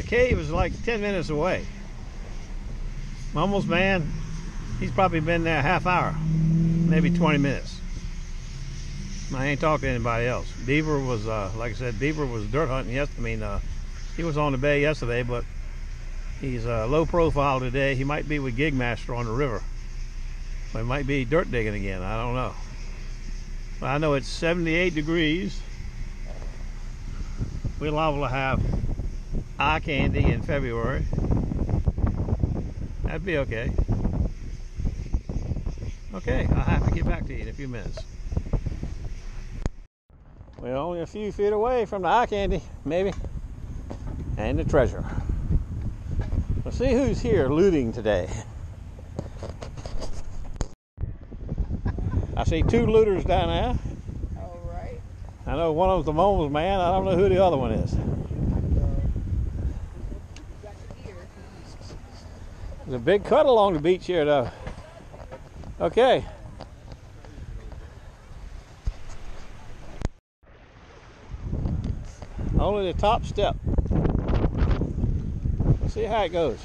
cave is like 10 minutes away. Mumbles, man, he's probably been there a half hour, maybe 20 minutes. I ain't talked to anybody else. Beaver was, like I said, Beaver was dirt hunting yesterday. He was on the bay yesterday, but he's low profile today. He might be with Gigmaster on the river. But he might be dirt digging again. I don't know. But I know it's 78 degrees. We're liable to have eye candy in February. That'd be okay. Okay, I'll have to get back to you in a few minutes. We're only a few feet away from the eye candy, maybe, and the treasure. Let's see who's here looting today. I see two looters down there. All right. I know one of them's the Mumbles man. I don't know who the other one is. There's a big cut along the beach here, though. Okay. Only the top step. Let's see how it goes.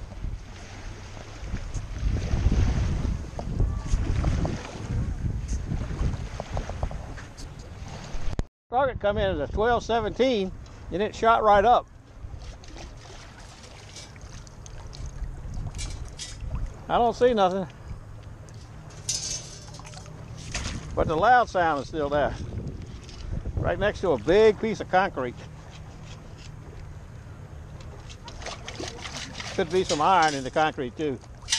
Target come in as a 12-17 and it shot right up. I don't see nothing, but the loud sound is still there. Right next to a big piece of concrete. Could be some iron in the concrete too.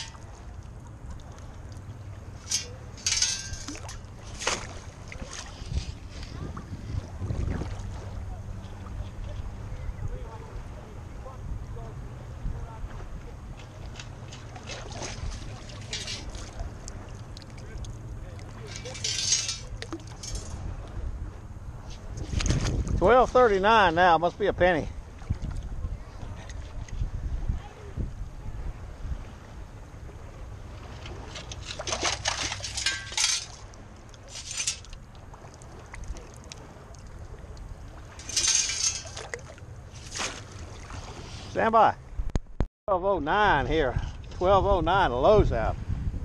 $12.39 now, must be a penny. Stand by. 12.09 here. 12.09, the low's out.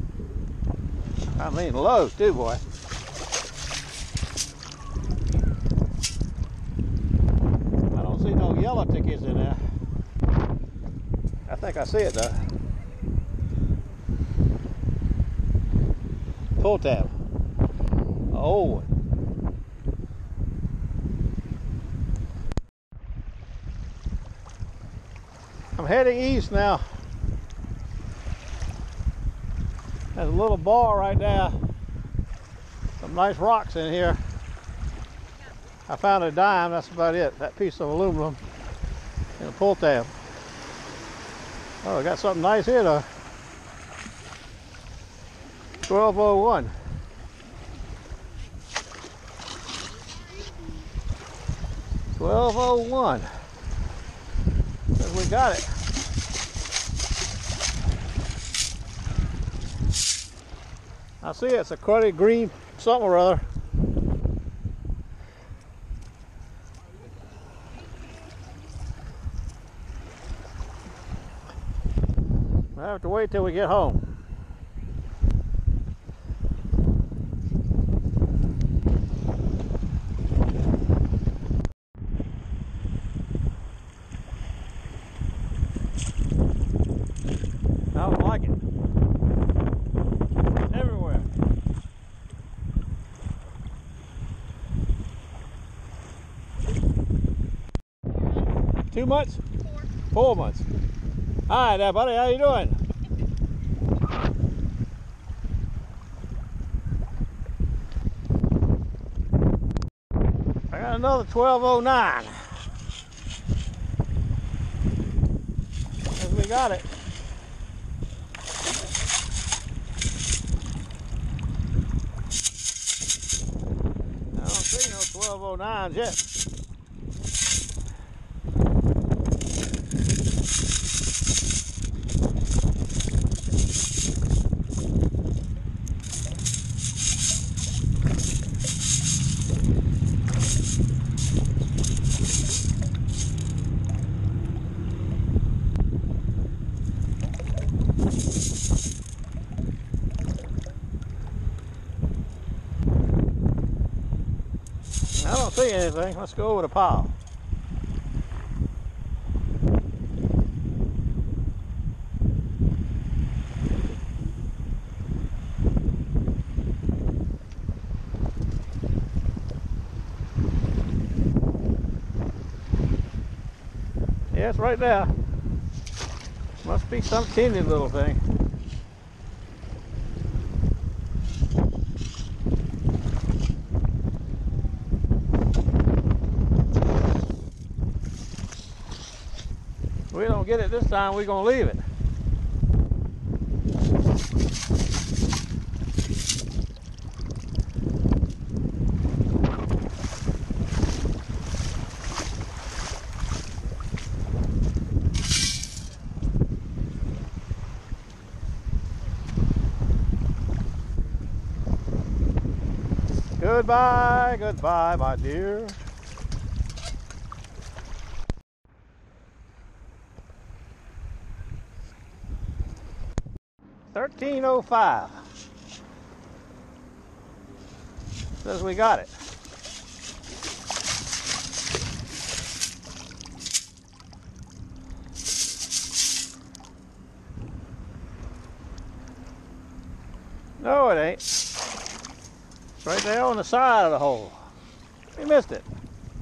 I mean lows too, boy. Yellow tickets in there. I think I see it though. Pull tab. Oh. I'm heading east now. There's a little bar right there. Some nice rocks in here. I found a dime, that's about it. That piece of aluminum and a pull tab. Oh, I got something nice here though. 12.01. $12.01. We got it. I see it's a cruddy green something or other. I have to wait till we get home. I don't like it. Everywhere. Two months? 4 months. Hi there, buddy. How you doing? I got another 12.09. As we got it. I don't see no 12.09s yet. see anything. Let's go over the pile. Yeah, it's right there. Must be some teeny little thing. If we don't get it this time, we're gonna leave it. Goodbye, goodbye, my dear. $13.05. Says we got it. No, it ain't. It's right there on the side of the hole. We missed it.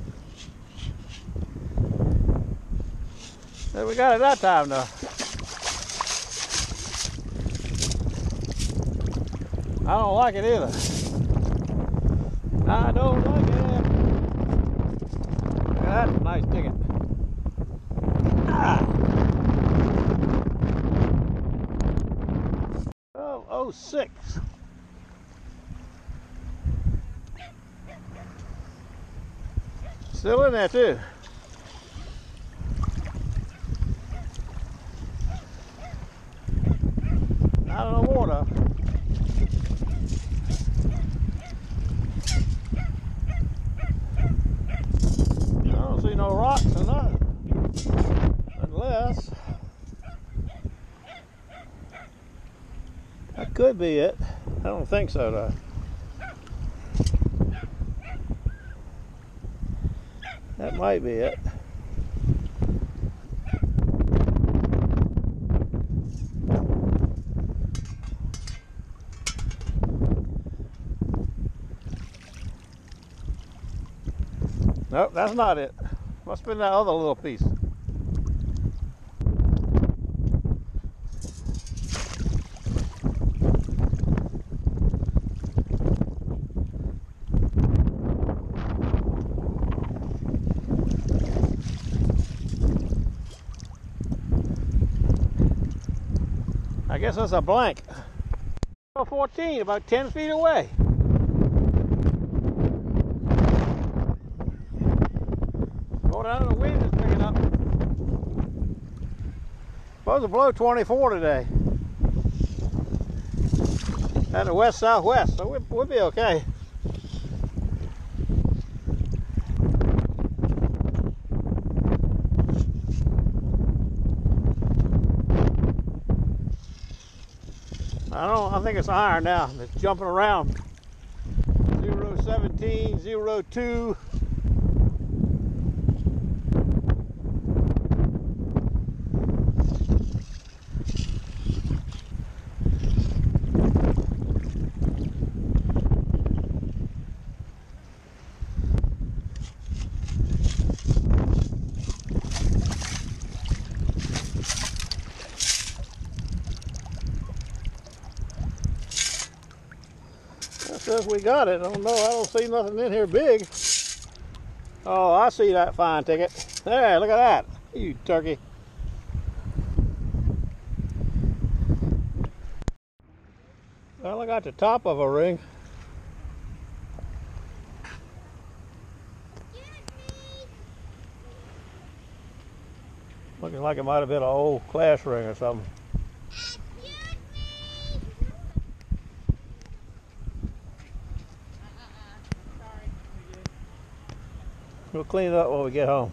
So we got it that time though. I don't like it either. I don't like it. Look at that, nice ticket. Ah. 12.06. Still in there too. Out of the water. I don't see no rocks or nothing. Unless that could be it. I don't think so though. That might be it. Nope, that's not it. Must have been that other little piece. I guess that's a blank. 14, about 10 feet away. Going down, the wind is picking up. Supposed to blow 24 today. At the west-southwest, so we'll be okay. I think it's iron now. It's jumping around. 017, 02. Says we got it. I don't know. I don't see nothing in here big. Oh, I see that fine ticket. There, look at that. You turkey. Well, I got the top of a ring. Looking like it might have been an old class ring or something. We'll clean it up when we get home.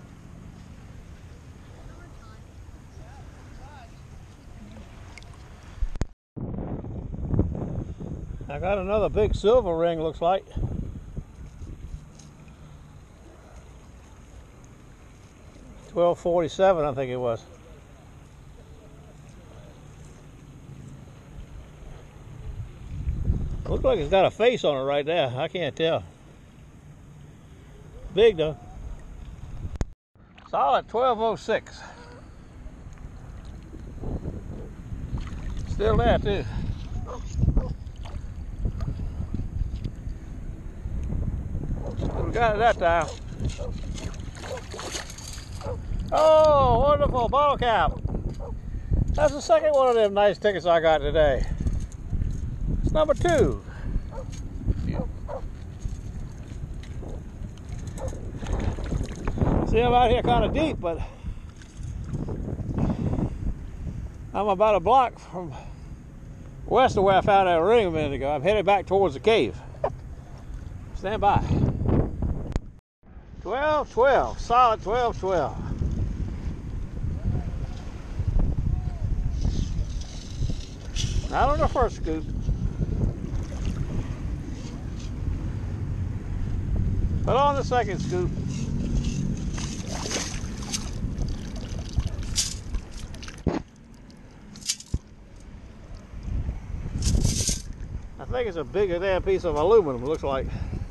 I got another big silver ring, looks like. 12:47, I think it was. Looks like it's got a face on it right there. I can't tell. Big though. Solid 12:06. Still there too. We got it that time. Oh, wonderful bottle cap. That's the second one of them nice tickets I got today. It's number 2. See, I'm out here kind of deep, but I'm about a block from west of where I found that ring a minute ago. I'm headed back towards the cave. Stand by. 12-12, solid 12-12. Not on the first scoop, but on the second scoop. I think it's a bigger damn piece of aluminum, looks like.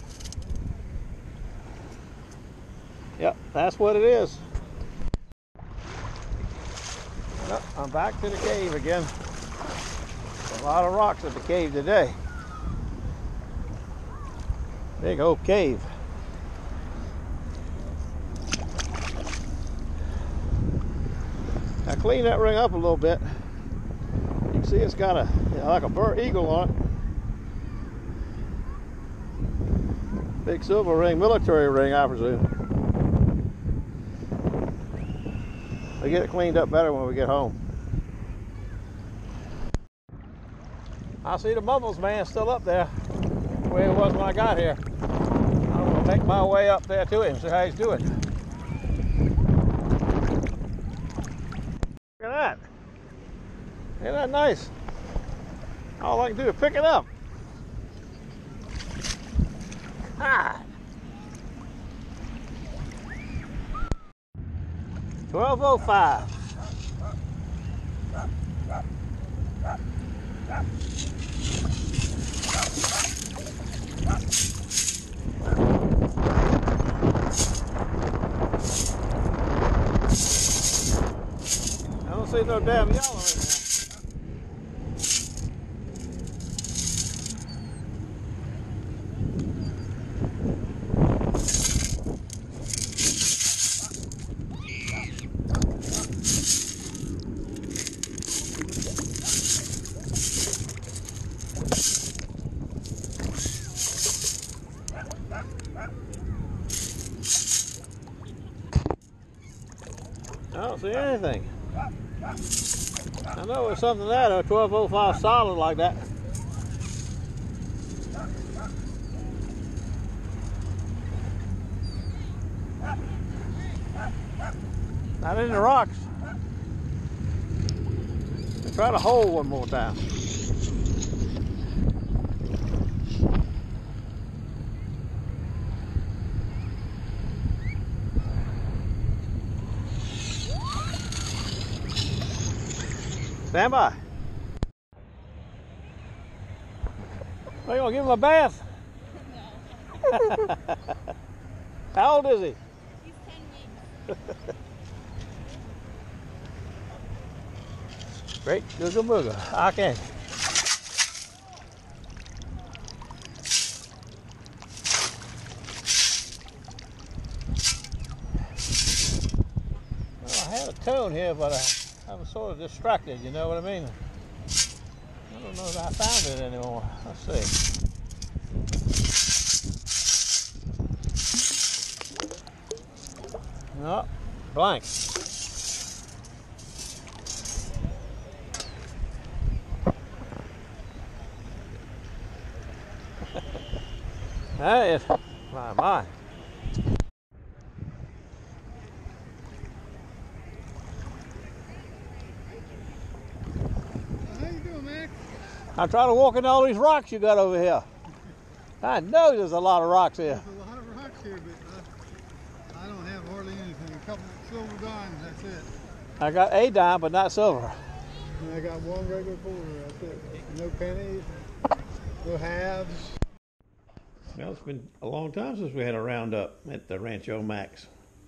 Yep, that's what it is. Yep, I'm back to the cave again. A lot of rocks at the cave today. Big old cave. I cleaned that ring up a little bit. You can see it's got a like a burnt eagle on it. Big silver ring, military ring, I presume. We'll get it cleaned up better when we get home. I see the Mumbles man still up there, where it was when I got here. I'm going to make my way up there to him, see how he's doing. Look at that. Isn't that nice? All I can do is pick it up. Ah. 12:05. I don't see no damn yellow in there. I don't see anything. I know it's something there, a 12:05 solid like that. Not in the rocks. Try to hold one more time. Stand by. Are you gonna give him a bath? No. How old is he? He's 10 weeks. Great Googa Booga. I can. Well, I had a tone here, but I was sort of distracted, you know what I mean? I don't know if I found it anymore. Let's see. No, blank. That is my. How you doing, Mac? I'm trying to walk into all these rocks you got over here. I know there's a lot of rocks here. There's a lot of rocks here, but I don't have hardly anything. couple of silver dimes, that's it. I got a dime, but not silver. And I got one regular quarter, that's it. No pennies, no halves. Well, it's been a long time since we had a roundup at the Rancho Max.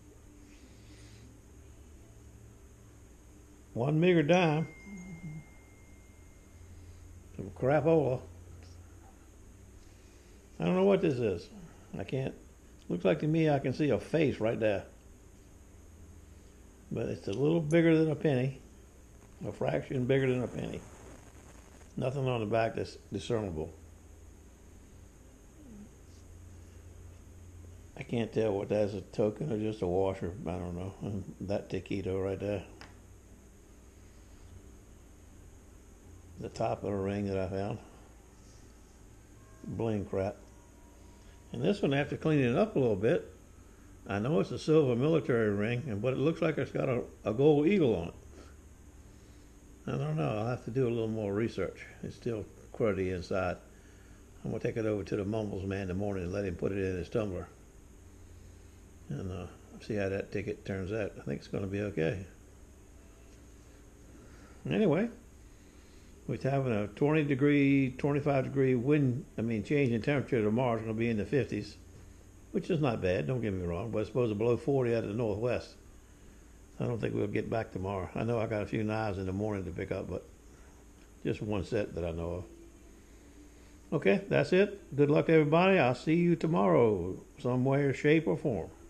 One meager dime. Some crapola. I don't know what this is. I can't. Looks like to me I can see a face right there. But it's a little bigger than a penny. A fraction bigger than a penny. Nothing on the back that's discernible. I can't tell what that's a token or just a washer. I don't know. That taquito right there. The top of the ring that I found. Bling crap. And this one, after cleaning it up a little bit, I know it's a silver military ring, but it looks like it's got a gold eagle on it. I don't know. I'll have to do a little more research. It's still cruddy inside. I'm going to take it over to the Mumbles man in the morning and let him put it in his tumbler. And see how that ticket turns out. I think it's going to be okay. Anyway, we're having a 25 degree change in temperature tomorrow. It's going to be in the 50s, which is not bad, don't get me wrong, but it's supposed to blow 40 out of the northwest. I don't think we'll get back tomorrow. I know I got a few knives in the morning to pick up, but just one set that I know of. Okay, that's it. Good luck to everybody. I'll see you tomorrow, some way, shape, or form.